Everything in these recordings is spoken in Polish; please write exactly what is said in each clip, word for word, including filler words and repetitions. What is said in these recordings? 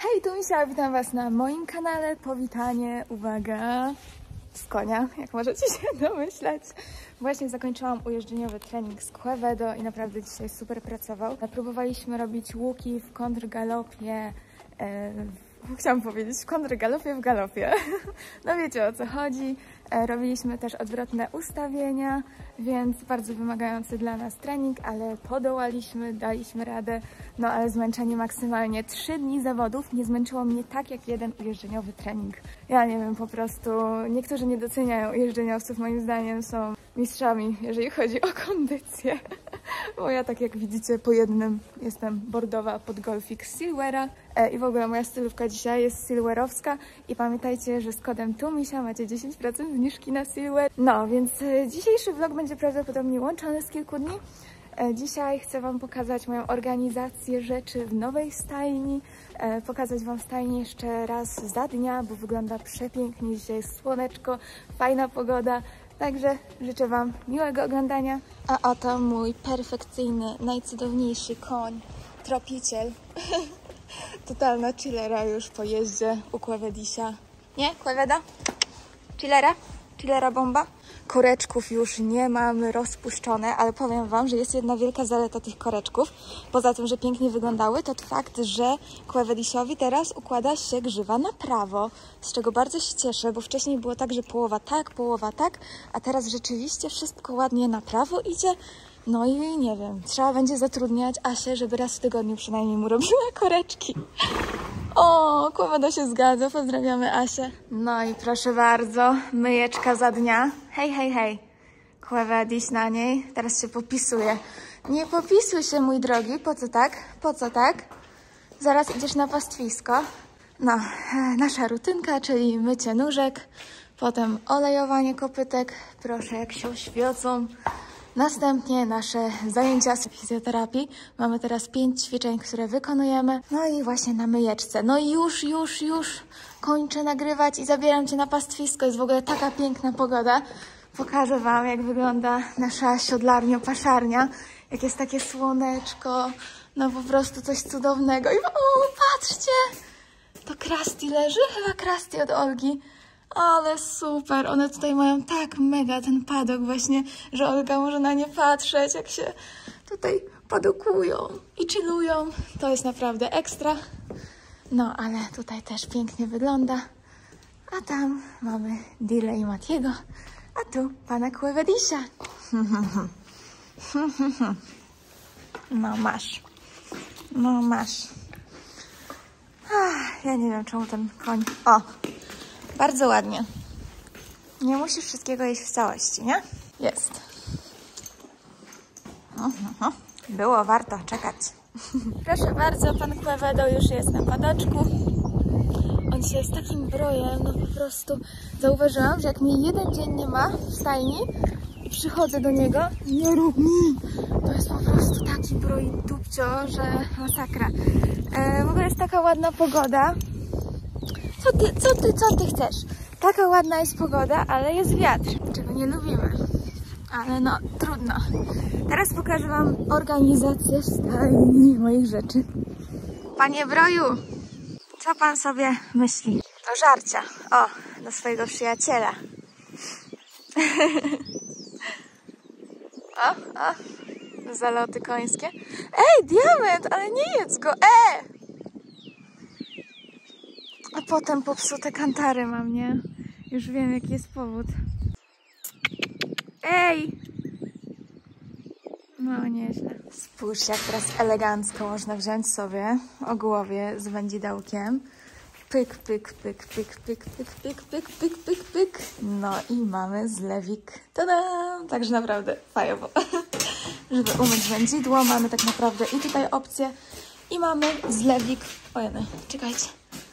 Hej, tu Misia, witam Was na moim kanale. Powitanie, uwaga, z konia, jak możecie się domyśleć. Właśnie zakończyłam ujeżdżeniowy trening z Quevedo i naprawdę dzisiaj super pracował. Próbowaliśmy robić łuki w kontrgalopie, e, chciałam powiedzieć w kontrgalopie w galopie. No wiecie, o co chodzi. E, robiliśmy też odwrotne ustawienia, więc bardzo wymagający dla nas trening, ale podołaliśmy, daliśmy radę. No ale zmęczenie maksymalnie. Trzy dni zawodów nie zmęczyło mnie tak jak jeden ujeżdżeniowy trening. Ja nie wiem, po prostu niektórzy nie doceniają ujeżdżeniowców, moim zdaniem są mistrzami, jeżeli chodzi o kondycję. Bo ja, tak jak widzicie, po jednym jestem bordowa pod Golfik Silvera e, i w ogóle moja stylówka dzisiaj jest silverowska i pamiętajcie, że z kodem TUMISIA macie dziesięć procent zniżki na silver. No, więc e, dzisiejszy vlog będzie prawdopodobnie łączony z kilku dni. E, dzisiaj chcę Wam pokazać moją organizację rzeczy w nowej stajni, e, pokazać Wam stajnię jeszcze raz za dnia, bo wygląda przepięknie, dzisiaj jest słoneczko, fajna pogoda. Także życzę Wam miłego oglądania. A oto mój perfekcyjny, najcudowniejszy koń, tropiciel. Totalna chillera już po jeździe u Quevedisia. Nie? Queveda? Chillera? Chillera bomba? Koreczków już nie mamy rozpuszczone, ale powiem Wam, że jest jedna wielka zaleta tych koreczków. Poza tym, że pięknie wyglądały, to fakt, że Quevedisiowi teraz układa się grzywa na prawo, z czego bardzo się cieszę, bo wcześniej było tak, że połowa tak, połowa tak, a teraz rzeczywiście wszystko ładnie na prawo idzie. No i nie wiem, trzeba będzie zatrudniać Asię, żeby raz w tygodniu przynajmniej mu robiła koreczki. O, Quevedo się zgadza, pozdrawiamy Asię. No i proszę bardzo, myjeczka za dnia. Hej, hej, hej. Quevediś na niej, teraz się popisuje. Nie popisuj się, mój drogi, po co tak? Po co tak? Zaraz idziesz na pastwisko. No, nasza rutynka, czyli mycie nóżek, potem olejowanie kopytek. Proszę, jak się oświecą. Następnie nasze zajęcia z fizjoterapii. Mamy teraz pięć ćwiczeń, które wykonujemy. No i właśnie na myjeczce. No i już, już, już kończę nagrywać i zabieram Cię na pastwisko. Jest w ogóle taka piękna pogoda. Pokażę Wam, jak wygląda nasza siodlarnio-paszarnia. Jak jest takie słoneczko. No po prostu coś cudownego. I o, patrzcie! To Krusty leży? Chyba Krusty od Olgi. Ale super, one tutaj mają tak mega ten padok właśnie, że Olga może na nie patrzeć, jak się tutaj padokują i chillują. To jest naprawdę ekstra. No, ale tutaj też pięknie wygląda. A tam mamy Dile i Matiego, a tu pana Quevedisia. No masz, no masz. Ach, ja nie wiem, czemu ten koń... O! Bardzo ładnie. Nie musisz wszystkiego jeść w całości, nie? Jest. Było warto czekać. Proszę bardzo, pan Quevedo już jest na padoczku. On się jest takim brojem, no po prostu zauważyłam, że jak mnie jeden dzień nie ma w stajni i przychodzę do niego, nie rób mi. To jest po prostu taki broj dupcio, że masakra. E, w ogóle jest taka ładna pogoda. Co ty, co ty, co ty chcesz? Taka ładna jest pogoda, ale jest wiatr, czego nie lubimy. Ale no, trudno. Teraz pokażę Wam organizację stajni moich rzeczy. Panie Broju, co Pan sobie myśli? Do żarcia. O, do swojego przyjaciela. O, o, zaloty końskie. Ej, diament, ale nie jedz go, e! A potem popsute kantary mam, nie? Już wiem, jaki jest powód. Ej! No, nieźle. Spójrz, jak teraz elegancko można wziąć sobie o głowie z wędzidełkiem. Pyk, pyk, pyk, pyk, pyk, pyk, pyk, pyk, pyk, pyk, pyk. No i mamy zlewik. Tada! Także naprawdę fajowo. Żeby umyć wędzidło, mamy tak naprawdę i tutaj opcję. I mamy zlewik. Ojej, czekajcie.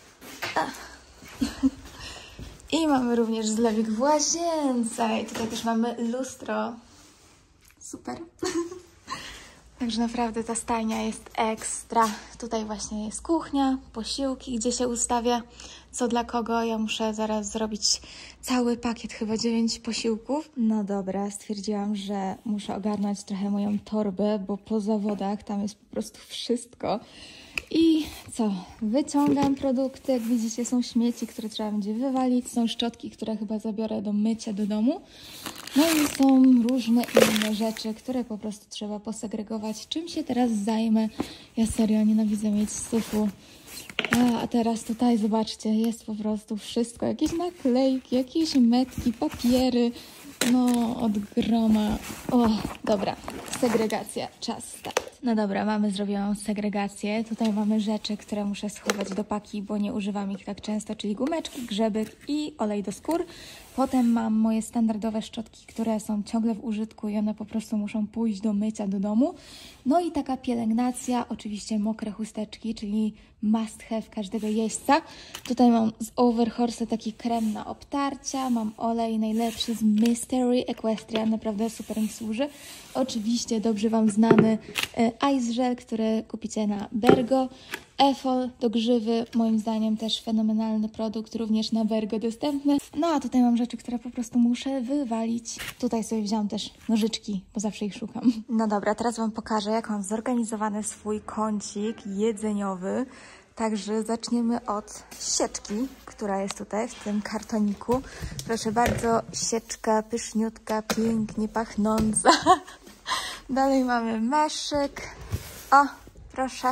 I mamy również zlewik w łazience. I tutaj też mamy lustro. Super. Także naprawdę ta stajnia jest ekstra. Tutaj właśnie jest kuchnia, posiłki, gdzie się ustawia co dla kogo. Ja muszę zaraz zrobić cały pakiet, chyba dziewięć posiłków. No dobra, stwierdziłam, że muszę ogarnąć trochę moją torbę, bo po zawodach tam jest po prostu wszystko. I co? Wyciągam produkty. Jak widzicie, są śmieci, które trzeba będzie wywalić. Są szczotki, które chyba zabiorę do mycia do domu. No i są różne inne rzeczy, które po prostu trzeba posegregować. Czym się teraz zajmę? Ja serio nienawidzę mieć syfu. A, a teraz tutaj zobaczcie, jest po prostu wszystko. Jakieś naklejki, jakieś metki, papiery. No, od groma. O, dobra. Segregacja. Czas start. No dobra, mamy zrobioną segregację. Tutaj mamy rzeczy, które muszę schować do paki, bo nie używam ich tak często, czyli gumeczki, grzebyk i olej do skór. Potem mam moje standardowe szczotki, które są ciągle w użytku i one po prostu muszą pójść do mycia do domu. No i taka pielęgnacja, oczywiście mokre chusteczki, czyli must have każdego jeźdźca. Tutaj mam z Overhorse taki krem na obtarcia, mam olej najlepszy z Mystery Equestrian, naprawdę super mi służy. Oczywiście dobrze Wam znany e, Ice Gel, który kupicie na Bergo. Efol do grzywy, moim zdaniem też fenomenalny produkt, również na Bergo dostępny. No a tutaj mam rzeczy, które po prostu muszę wywalić. Tutaj sobie wziąłam też nożyczki, bo zawsze ich szukam. No dobra, teraz Wam pokażę, jak mam zorganizowany swój kącik jedzeniowy. Także zaczniemy od sieczki, która jest tutaj w tym kartoniku. Proszę bardzo, sieczka pyszniutka, pięknie pachnąca. Dalej mamy meszyk. O, proszę.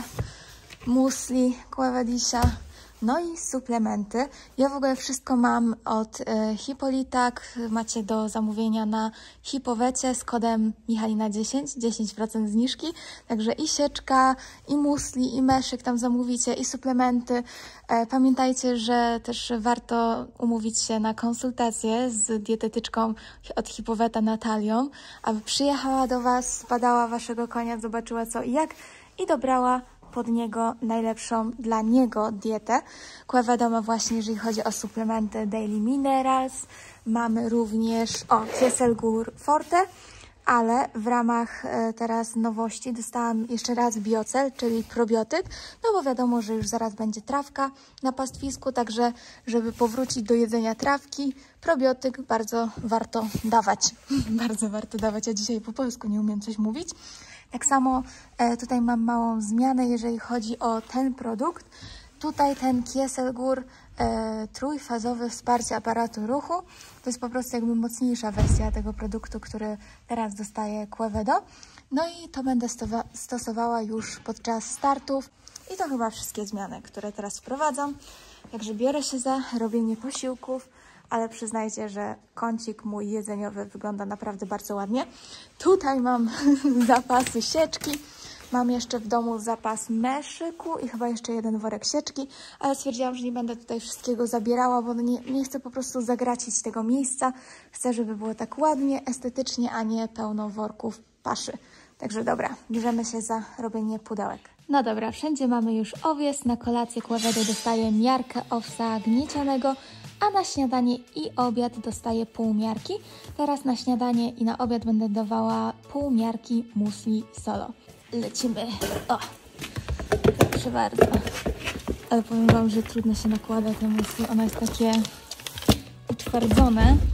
Musli, Quevadisia, no i suplementy. Ja w ogóle wszystko mam od e, Hipolitak. Macie do zamówienia na Hipowecie z kodem Michalina dziesięć, dziesięć procent zniżki. Także i sieczka, i musli, i meszyk tam zamówicie, i suplementy. E, pamiętajcie, że też warto umówić się na konsultację z dietetyczką od Hipoweta Natalią, aby przyjechała do Was, zbadała Waszego konia, zobaczyła co i jak i dobrała pod niego najlepszą dla niego dietę. Quevedo ma właśnie, jeżeli chodzi o suplementy Daily Minerals. Mamy również o Kieselgur Forte, ale w ramach e, teraz nowości dostałam jeszcze raz biocel, czyli probiotyk, no bo wiadomo, że już zaraz będzie trawka na pastwisku, także żeby powrócić do jedzenia trawki, probiotyk bardzo warto dawać. Bardzo warto dawać, ja dzisiaj po polsku nie umiem coś mówić. Tak samo e, tutaj mam małą zmianę, jeżeli chodzi o ten produkt. Tutaj ten Kieselgur e, trójfazowe wsparcie aparatu ruchu. To jest po prostu jakby mocniejsza wersja tego produktu, który teraz dostaje Quevedo. No i to będę stosowała już podczas startów. I to chyba wszystkie zmiany, które teraz wprowadzam. Także biorę się za robienie posiłków. Ale przyznajcie, że kącik mój jedzeniowy wygląda naprawdę bardzo ładnie. Tutaj mam zapasy sieczki. Mam jeszcze w domu zapas meszyku i chyba jeszcze jeden worek sieczki, ale stwierdziłam, że nie będę tutaj wszystkiego zabierała, bo nie, nie chcę po prostu zagracić tego miejsca. Chcę, żeby było tak ładnie, estetycznie, a nie pełno worków paszy. Także dobra, bierzemy się za robienie pudełek. No dobra, wszędzie mamy już owies. Na kolację Quevedo dostaję miarkę owsa gniecionego, a na śniadanie i obiad dostaję pół miarki. Teraz na śniadanie i na obiad będę dawała pół miarki musli solo. Lecimy. O, proszę bardzo. Ale powiem Wam, że trudno się nakłada te musli. Ono jest takie utwardzone.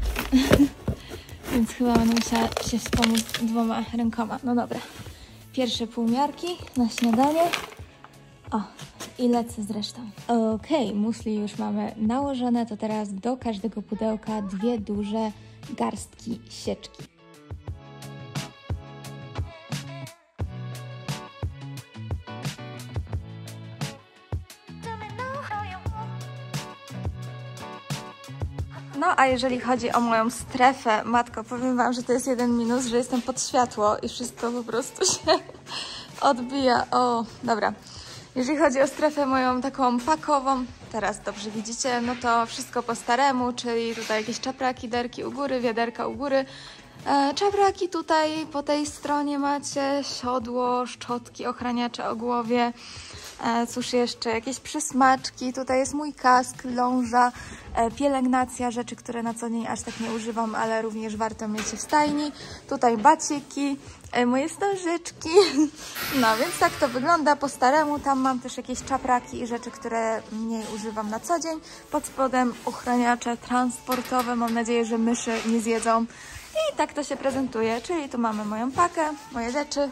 Więc chyba będę musiała się wspomóc dwoma rękoma. No dobra. Pierwsze pół miarki na śniadanie. O, i lecę z resztą. Okej, okay, musli już mamy nałożone, to teraz do każdego pudełka dwie duże garstki sieczki. No a jeżeli chodzi o moją strefę, matko, powiem Wam, że to jest jeden minus, że jestem pod światło i wszystko po prostu się odbija. O, dobra. Jeżeli chodzi o strefę moją taką pakową, teraz dobrze widzicie, no to wszystko po staremu, czyli tutaj jakieś czapraki, derki u góry, wiaderka u góry. E, czapraki tutaj po tej stronie macie, siodło, szczotki, ochraniacze o głowie. E, cóż jeszcze, jakieś przysmaczki, tutaj jest mój kask, ląża, e, pielęgnacja, rzeczy, które na co dzień aż tak nie używam, ale również warto mieć w stajni. Tutaj baciki, e, moje wstążyczki, no więc tak to wygląda po staremu. Tam mam też jakieś czapraki i rzeczy, które mniej używam na co dzień. Pod spodem ochraniacze transportowe, mam nadzieję, że myszy nie zjedzą. I tak to się prezentuje, czyli tu mamy moją pakę, moje rzeczy.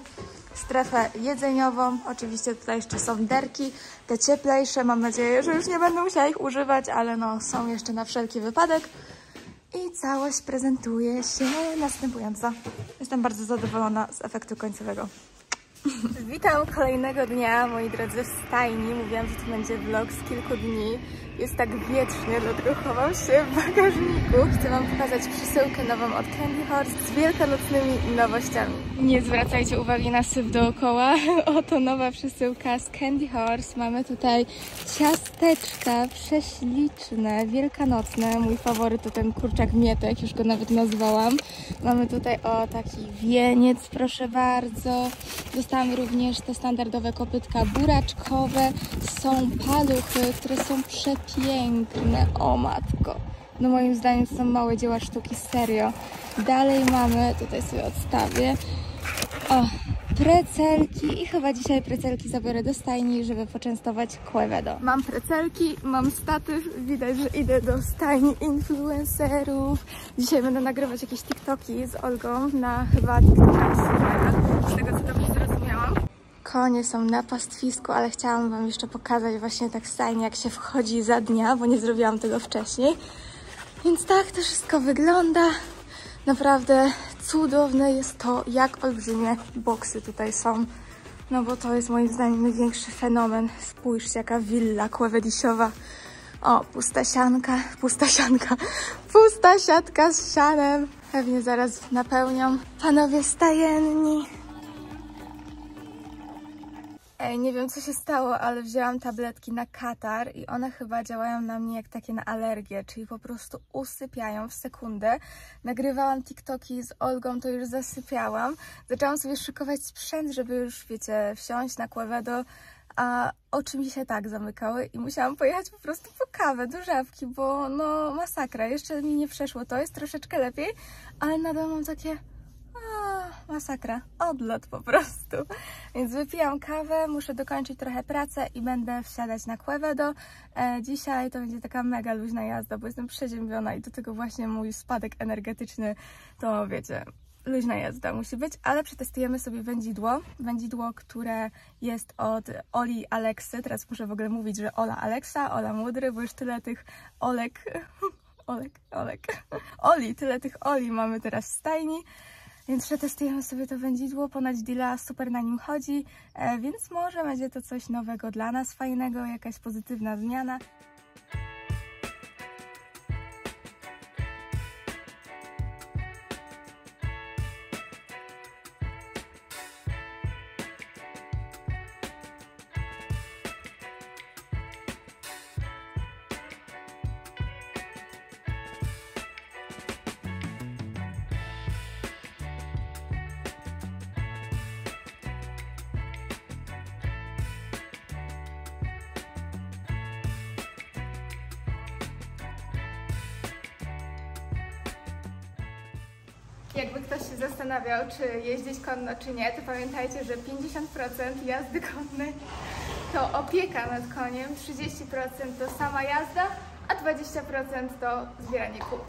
strefę jedzeniową. Oczywiście tutaj jeszcze są derki, te cieplejsze. Mam nadzieję, że już nie będę musiała ich używać, ale no są jeszcze na wszelki wypadek. I całość prezentuje się następująco. Jestem bardzo zadowolona z efektu końcowego. Witam kolejnego dnia, moi drodzy, w stajni. Mówiłam, że to będzie vlog z kilku dni. Jest tak wietrznie, dlatego chowam się w bagażniku. Chcę wam pokazać przesyłkę nową od Candy Horse z wielkanocnymi nowościami. Nie zwracajcie uwagi na syf dookoła. Oto nowa przesyłka z Candy Horse. Mamy tutaj ciasteczka prześliczne, wielkanocne. Mój faworyt to ten kurczak mietek, już go nawet nazwałam. Mamy tutaj o taki wieniec, proszę bardzo. Dostałam również te standardowe kopytka buraczkowe. Są paluchy, które są przepiękne. O matko. No moim zdaniem to są małe dzieła sztuki, serio. Dalej mamy, tutaj sobie odstawię, o, precelki i chyba dzisiaj precelki zabiorę do stajni, żeby poczęstować Quevedo. Mam precelki, mam statyw, widać, że idę do stajni influencerów. Dzisiaj będę nagrywać jakieś TikToki z Olgą na chyba TikToka z tego, co dobrze zrozumiałam. Konie są na pastwisku, ale chciałam wam jeszcze pokazać właśnie tak w stajni, jak się wchodzi za dnia, bo nie zrobiłam tego wcześniej. Więc tak to wszystko wygląda. Naprawdę cudowne jest to, jak olbrzymie boksy tutaj są. No bo to jest moim zdaniem największy fenomen. Spójrzcie, jaka willa quevedisiowa. O, pusta sianka, pusta sianka, pusta siatka z sianem. Pewnie zaraz napełnią panowie stajenni. Ej, nie wiem co się stało, ale wzięłam tabletki na katar i one chyba działają na mnie jak takie na alergię, czyli po prostu usypiają w sekundę. Nagrywałam TikToki z Olgą, to już zasypiałam. Zaczęłam sobie szykować sprzęt, żeby już, wiecie, wsiąść na Quevedo, a oczy mi się tak zamykały i musiałam pojechać po prostu po kawę do Żabki, bo no masakra. Jeszcze mi nie przeszło, to jest troszeczkę lepiej, ale nadal mam takie... A, masakra, odlot po prostu. Więc wypijam kawę, muszę dokończyć trochę pracę i będę wsiadać na Quevedo. E, dzisiaj to będzie taka mega luźna jazda, bo jestem przeziębiona i do tego właśnie mój spadek energetyczny, to wiecie, luźna jazda musi być, ale przetestujemy sobie wędzidło. Wędzidło, które jest od Oli Aleksy. Teraz muszę w ogóle mówić, że Ola Aleksa, Ola Mudry, bo już tyle tych Olek, Olek, Olek, Oli, tyle tych Oli mamy teraz w stajni. Więc przetestujemy sobie to wędzidło, ponoć Dila super na nim chodzi, e, więc może będzie to coś nowego dla nas, fajnego, jakaś pozytywna zmiana. Jakby ktoś się zastanawiał, czy jeździć konno, czy nie, to pamiętajcie, że pięćdziesiąt procent jazdy konnej to opieka nad koniem, trzydzieści procent to sama jazda, a dwadzieścia procent to zbieranie kup.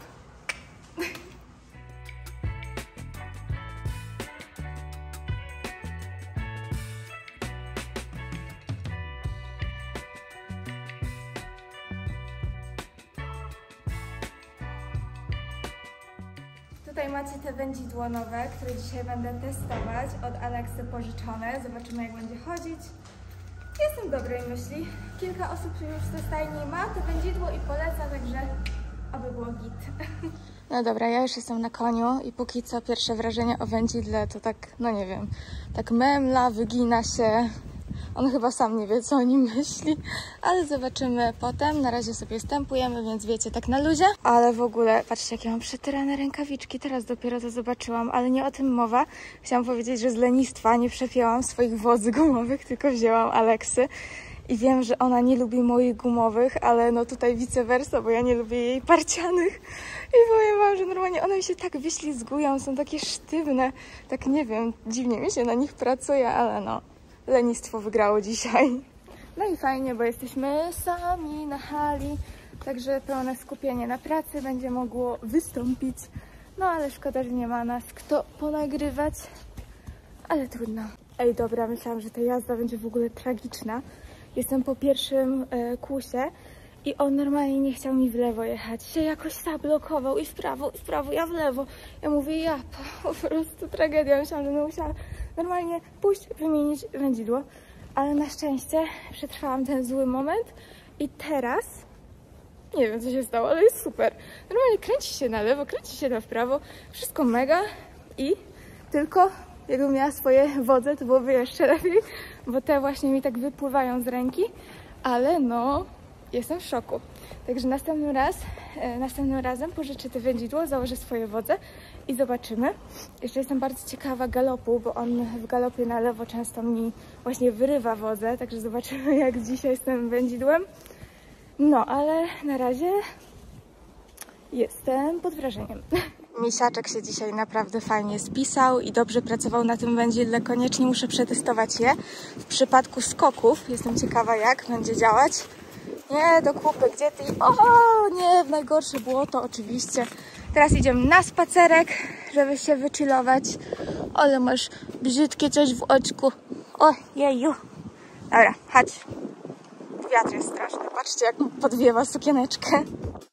Tutaj macie te wędzidło nowe, które dzisiaj będę testować, od Aleksy pożyczone. Zobaczymy, jak będzie chodzić. Jestem dobrej myśli. Kilka osób już ze stajni ma to wędzidło i poleca, także aby było git. No dobra, ja już jestem na koniu i póki co pierwsze wrażenie o wędzidle to tak, no nie wiem, tak memla, wygina się. On chyba sam nie wie, co o nim myśli, ale zobaczymy potem. Na razie sobie stępujemy, więc wiecie, tak na luzie. Ale w ogóle, patrzcie, jakie mam przetyrane rękawiczki. Teraz dopiero to zobaczyłam, ale nie o tym mowa. Chciałam powiedzieć, że z lenistwa nie przepięłam swoich wodzy gumowych, tylko wzięłam Aleksy. I wiem, że ona nie lubi moich gumowych, ale no tutaj vice versa, bo ja nie lubię jej parcianych. I powiem wam, że normalnie one mi się tak wyślizgują, są takie sztywne. Tak nie wiem, dziwnie mi się na nich pracuje, ale no, lenistwo wygrało dzisiaj. No i fajnie, bo jesteśmy sami na hali, także pełne skupienie na pracy będzie mogło wystąpić. No ale szkoda, że nie ma nas kto ponagrywać, ale trudno. Ej, dobra, myślałam, że ta jazda będzie w ogóle tragiczna. Jestem po pierwszym e, kłusie i on normalnie nie chciał mi w lewo jechać. Się jakoś zablokował i w prawo, i w prawo, ja w lewo. Ja mówię, ja po prostu tragedia. Myślałam, że będę musiała normalnie pójść, wymienić wędzidło. Ale na szczęście przetrwałam ten zły moment i teraz nie wiem, co się stało, ale jest super. Normalnie kręci się na lewo, kręci się na w prawo, wszystko mega i tylko jakbym miała swoje wodze, to byłoby jeszcze lepiej, bo te właśnie mi tak wypływają z ręki, ale no, jestem w szoku. Także następnym raz, e, następnym razem pożyczę te wędzidło, założę swoje wodze i zobaczymy. Jeszcze jestem bardzo ciekawa galopu, bo on w galopie na lewo często mi właśnie wyrywa wodze, także zobaczymy, jak dzisiaj z tym wędzidłem. No, ale na razie jestem pod wrażeniem. Misiaczek się dzisiaj naprawdę fajnie spisał i dobrze pracował na tym wędzidle. Koniecznie muszę przetestować je. W przypadku skoków jestem ciekawa, jak będzie działać. Nie, do kupy, gdzie ty? O, nie, w najgorsze błoto oczywiście. Teraz idziemy na spacerek, żeby się wychillować. Ale masz brzydkie coś w oczku. O, jeju. Dobra, chodź. Wiatr jest straszny. Patrzcie, jak podwiewa sukieneczkę.